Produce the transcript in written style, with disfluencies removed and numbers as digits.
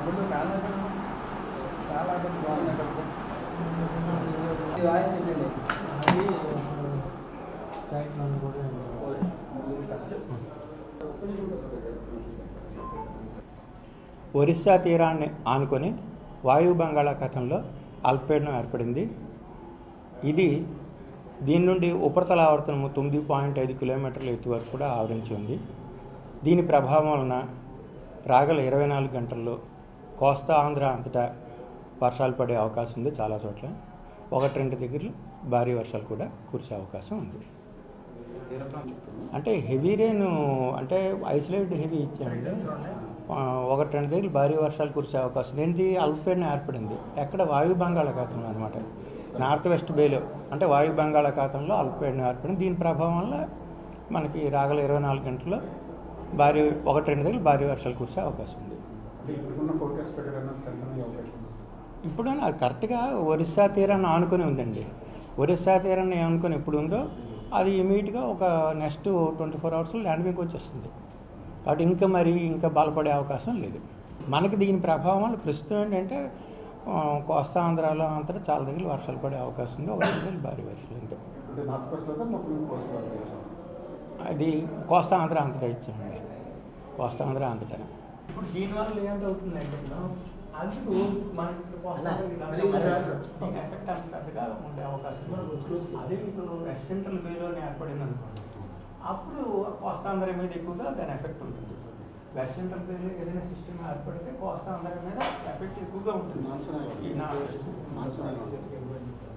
ఒరిస్సా తీరాన్ని ఆనుకొని వాయు బంగాళాఖాతంలో అల్పపీడనం ఏర్పడింది. దీని నుండి ఉపరితల ఆవర్తనము 9.5 కిలోమీటర్ల ఎత్తు వరకు కూడా ఆవరించి ఉంది. దీని ప్రభావం వలన రాగల 24 గంటల్లో కోస్తా ఆంధ్ర అంతటా వర్షాలు పడే అవకాశం ఉంది. చాలా చోట్ల 1-2 దగ్గరలో భారీ వర్షాలు కూడా కురిసే అవకాశం ఉంది. అంటే హెవీ రెయిన్ అంటే ఐసోలేటెడ్ హెవీ ఇచ్చామండి. 1-2 దగ్గర భారీ వర్షాలు కురిసే అవకాశం ఉంది. ఏంటి అల్పపీడనం ఏర్పడింది ఎక్కడ వాయు బంగాళాఖాతంలో అనమాట, నార్త్ వెస్ట్ బేలో అంటే వాయు బంగాళాఖాతంలో అల్పపీడనం ఏర్పడింది. దీని ప్రభావం వల్ల మనకి రాగల 24 గంటల్లో 1-2 దగ్గర భారీ వర్షాలు కురిసే అవకాశం ఉంది. ఇప్పుడు అది కరెక్ట్గా ఒరిస్సా తీరాన్ని ఆనుకొని ఉందండి. ఒరిస్సా తీరాన్ని ఆనుకొని ఎప్పుడు ఉందో అది ఇమీడియట్గా ఒక నెక్స్ట్ 24 అవర్స్లో ల్యాండ్ మీదకి వచ్చేస్తుంది. కాబట్టి ఇంకా బలపడే అవకాశం లేదు. మనకి దీని ప్రభావం వల్ల ప్రస్తుతం ఏంటంటే కోస్తా ఆంధ్రాలో అంతా చాలా దగ్గర వర్షాలు పడే అవకాశం ఉంది. 1 దగ్గర భారీ వర్షాలు ఉంది. అది కోస్తా ఆంధ్ర అంతటా ఇచ్చామండి. కోస్తా ఆంధ్ర అంతటా ఇప్పుడు దీనివల్ల ఏమిటవుతుందంటే అందుకు మనకి ఎఫెక్ట్ అంతగా ఉండే అవకాశం. అదే మీకు వెస్ట్ సెంట్రల్ బేలోనే ఏర్పడింది అనుకోండి, అప్పుడు కోస్తాంధ్ర మీద ఎక్కువగా దాని ఎఫెక్ట్ ఉంటుంది. వెస్ట్ సెంట్రల్ బేలో ఏదైనా సిస్టమ్ ఏర్పడితే కోస్తాంధ్ర మీద ఎఫెక్ట్ ఎక్కువగా ఉంటుంది.